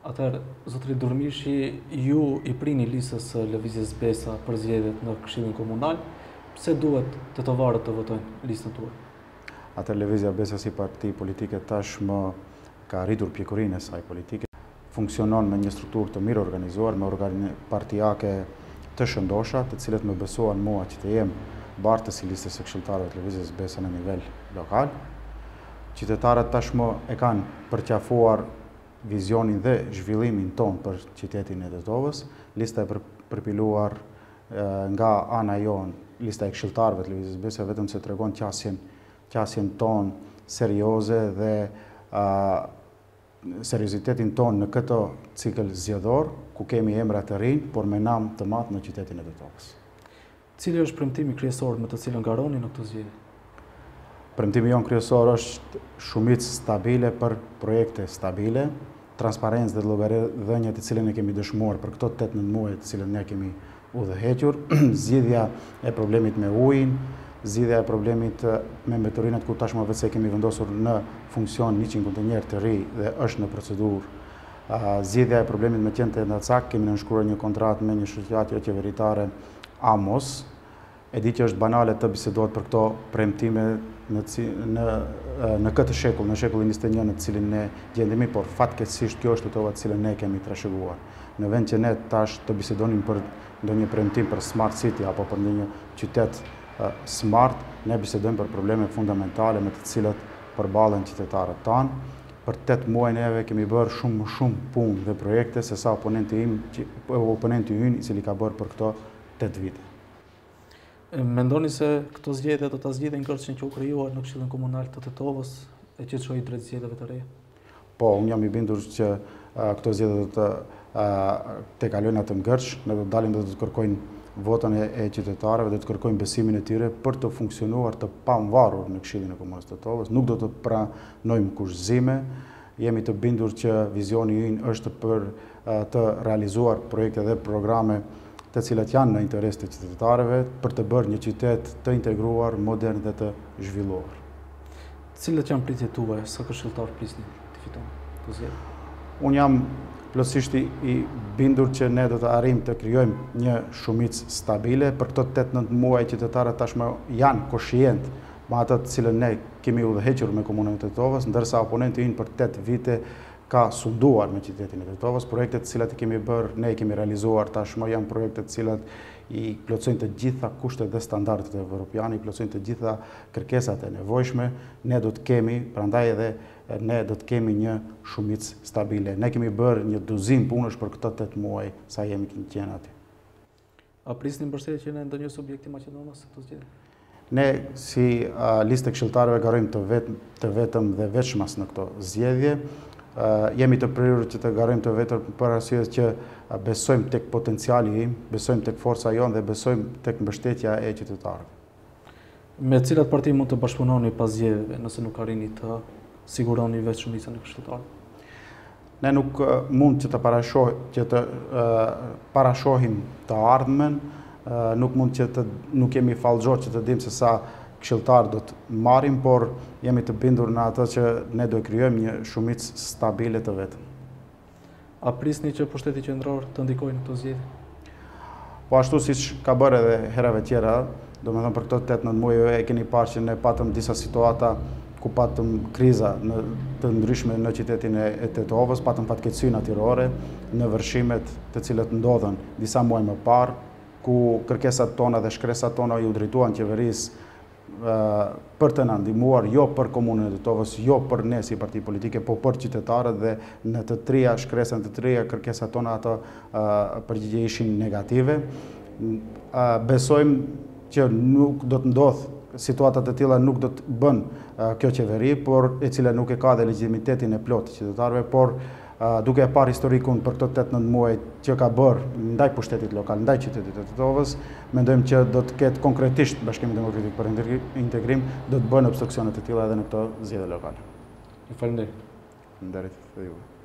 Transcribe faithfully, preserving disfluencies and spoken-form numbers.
Atëherë, zotëri Durmishi, ju i prini listës së Lëvizjes Besa për zgjedhjet në Këshillin Komunal. Pse duhet tetovarët të votojnë listën tuaj? Atëherë Lëvizja Besa si parti politike tashmë ka rritur pjekurinë e saj politike. Funksionon me një strukturë të mirë organizuar, me organi partijake të shëndosha, të cilët më besuan mua që të jem bartës i listës së këshilltarëve të Lëvizjes Besa në nivel lokal. Qytetarët tashmë e kanë përqafuar vizionin dhe zhvillimin ton për qytetin e Tetovës. Lista e përpiluar nga ana jon, lista e këshilltarëve të Lëvizjes Besa vetëm se tregon qasjen, qasjen ton serioze dhe uh, seriozitetin ton në këtë cikël zgjedhor, ku kemi emra të rinj, por me nam të madh në qytetin e Tetovës. Cili është premtimi kryesor me të cilën garoni në këtë zgjedhje? Premtimi jon kryesor është shumicë stabile për projekte stabile, transparencë dhe llogaridhënie të cilën e kemi dëshmuar për këto tetëmbëdhjetë muaj të cilën ne kemi udhëhequr, zgjidhja e problemit me ujin, zgjidhja e problemit me mbeturinat ku tashmë vetë se kemi vendosur në funksion njëqind kontenjer të ri dhe është në procedurë. Zgjidhja e problemit me qenë të ndacak, kemi nënshkruar një kontratë me një shoqëri qeveritare Amos. E di që është banale të bisedohet për këto premtime në, në, në këtë shekull, në shekullin njëzet e një në të cilin ne gjendemi, por fatkeqësisht kjo është Tetova të cilën ne kemi trashëguar. Në vend që ne tash të bisedonim për ndonjë premtim për Smart City apo për ndonjë qytet uh, smart, ne bisedojmë për probleme fundamentale me të cilët përballen qytetarët tanë. Për tetë muaj neve kemi bërë shumë më shumë punë dhe projekte se sa oponenti im, oponenti ynë i cili ka bërë për këto tetë vite. Mendoni se këto zgjedhje do ta zgjidhin kërcin që u krijuar në Këshillin Komunal të Tetovës e që çojë drejt zgjedhjeve të reja? Po, unë jam i bindur që uh, këto zgjedhje do të uh, të kalojnë atë ngërç, ne do të dalim dhe do të kërkojnë votën e, e qytetarëve, do të kërkojnë besimin e tyre për të funksionuar të pavarur në Këshillin e Komunës të Tetovës. Nuk do të pranojmë kushëzime. Jemi të bindur që vizioni ynë është për uh, të realizuar projekte dhe programe të cilat janë në interes të qytetarëve për të bërë një qytet të integruar, modern dhe të zhvilluar. Cilat janë pritjet tuaja sa këshilltar prisni të fitojnë të zgjedhje? Unë jam plotësisht i bindur që ne do të arrijmë të krijojmë një shumicë stabile. Për këto tetë nëntë muaj qytetarët tashmë janë koshient me atë të cilën ne kemi udhëhequr me komunën e Tetovës, ndërsa oponenti ynë për tetë vite ka sunduar me qytetin e Tetovës. Projektet të cilat i kemi bërë, ne i kemi realizuar tashmë janë projekte të cilat i plotësojnë të gjitha kushtet dhe standardet evropiane, i plotësojnë të gjitha kërkesat e nevojshme. Ne do të kemi, prandaj edhe ne do të kemi një shumicë stabile. Ne kemi bërë një duzim punësh për këto tetë muaj sa jemi qenë aty. A prisni mbështetjen e ndonjë subjekti maqedonës të zgjedhje? Ne si uh, listë këshilltarëve garojmë të, vet, të vetëm dhe veçmas në këto zgjedhje. Uh, jemi të prirur që të garojmë të vetëm për arsye që uh, besojmë tek potenciali im, besojmë tek forca jonë dhe besojmë tek mbështetja e qytetarëve. Me cilat parti mund të bashkëpunoni pas zgjedhjeve nëse nuk arrini të siguroni vetë shumicën e këshilltarëve? Ne nuk uh, mund që të parashoh, që të uh, parashohim të ardhmen, uh, nuk mund që të nuk jemi fallxhor që të dimë se sa këshilltarë do të marrim, por jemi të bindur në atë që ne do e krijojmë një shumicë stabile të vetëm. A prisni që pushteti qendror të ndikojë në këto zgjedhje? Po ashtu siç ka bërë edhe herave tjera, domethënë për këto tetë nëntë muaj e keni parë që ne patëm disa situata ku patëm kriza në, të ndryshme në qytetin e, e Tetovës, patëm fatkeqësi natyrore në vërshimet të cilët ndodhen disa muaj më parë, ku kërkesat tona dhe shkresat tona ju drejtuan qeverisë për të na ndihmuar, jo për komunën e Tetovës, jo për ne si parti politike, po për qytetarët dhe në të trija shkresën të trija kërkesat tona ato përgjigje ishin negative. Besojmë që nuk do të ndodhë situatat e tilla nuk do të bën kjo qeveri, por e cila nuk e ka dhe legitimitetin e plotë të qytetarëve, por duke e parë historikun për këto tetë nëntë muaj që ka bërë ndaj pushtetit lokal, ndaj qytetit të Tetovës, mendojmë që do të ketë konkretisht Bashkimi Demokratik për Integrim do të bëjnë obstruksionet e tilla edhe në këto zgjedhje lokale. Ju falenderoj. Faleminderit edhe juve.